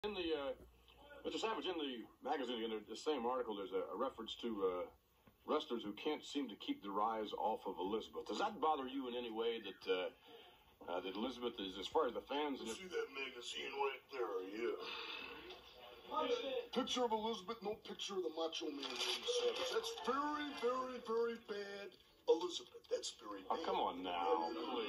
In the Mr. Savage, in the magazine, in the same article, there's a reference to wrestlers who can't seem to keep their eyes off of Elizabeth. Does that bother you in any way that that Elizabeth is, as far as the fans? You see that magazine right there, yeah. Picture of Elizabeth, no picture of the Macho Man, Randy Savage. That's very, very, very bad. Elizabeth, that's very bad. Oh, come on now, please.